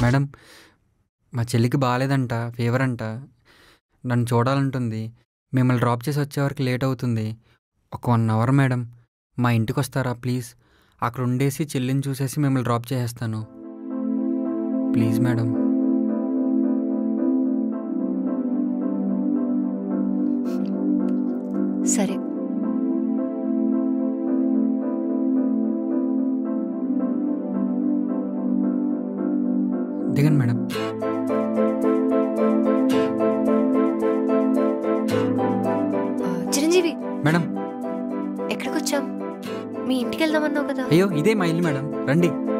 Madam, మా చెల్లికి బాగాలేదంట, fever అంట. నన్ను చూడాలంటుంది. మిమ్మల్ని డ్రాప్ చేసి వచ్చేవరకు లేట్ అవుతుంది. ఒక 1 అవర్ మేడం. మా ఇంటికి వస్తారా ప్లీజ్? అక్కడ ఉండేసి చెల్లిని చూసేసి మిమ్మల్ని డ్రాప్ చేసేస్తాను. Please madam. సరే. దిగండి మేడం. చిరంజీవి, మేడం. ఎక్కడికి వచ్చాం? మీ ఇంటికి వెళ్దామన్నావు కదా. అయ్యో, ఇదే మా ఇల్లు మేడం, రండి.